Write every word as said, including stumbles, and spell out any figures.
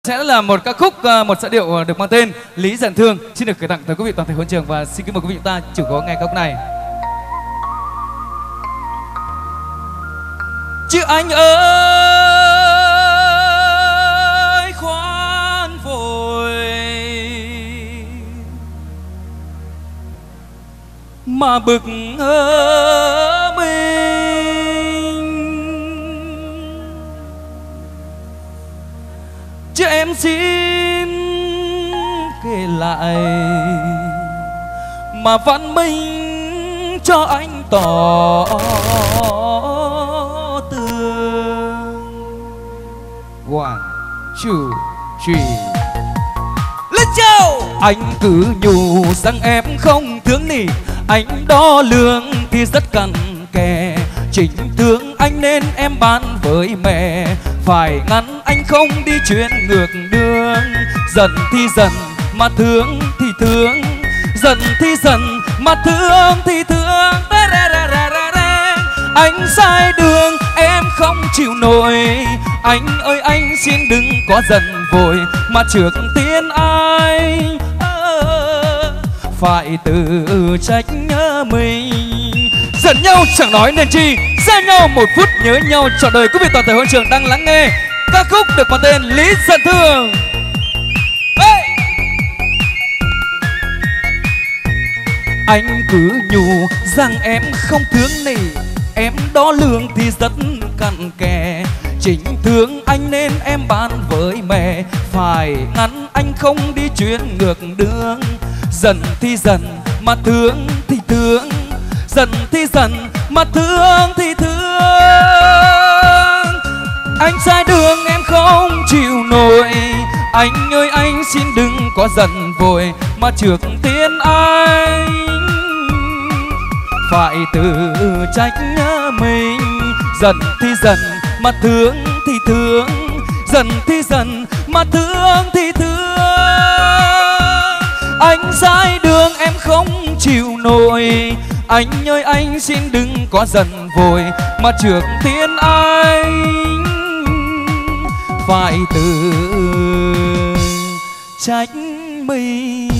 Sẽ là một ca khúc, một giai điệu được mang tên Lý Giận Thương. Xin được gửi tặng tới quý vị toàn thể hội trường và xin kính mời quý vị chúng ta chịu có nghe ca khúc này. Chứ anh ơi khoan vội mà bực ơ mình, chứ em xin kể lại mà văn minh cho anh tỏ tường. One, two, three. Let's go! Anh cứ nhủ rằng em không thương nỉ, anh đo lường thì rất cặn kè. Chính thương anh nên em bán với mẹ, phải ngăn anh không đi chuyến ngược đường. Giận thì giận mà thương thì thương, giận thì giận mà thương thì thương. Anh sai đường em không chịu nổi, anh ơi anh xin đừng có giận vội mà trước tiên anh phải tự trách mình. Giận nhau chẳng nói nên chi, xa nhau một phút nhớ nhau trọn đời. Quý vị toàn thể hội trường đang lắng nghe ca khúc được mang tên Lý Giận Thương. Hey! Anh cứ nhủ rằng em không thương nỉ, em đo lường thì rất cặn kè. Chính thương anh nên em bán với mẹ, phải ngăn anh không đi chuyến ngược đường. Giận thì giận mà thương thì thương, giận thì giận mà thương thì thương. Anh sai đường em không chịu nổi, anh ơi anh xin đừng có giận vội mà trước tiên anh phải tự trách mình. Giận thì giận mà thương thì thương, giận thì giận mà thương thì thương. Anh sai đường em không chịu nổi, anh ơi anh xin đừng có giận vội mà trước tiên anh phải tự trách mình.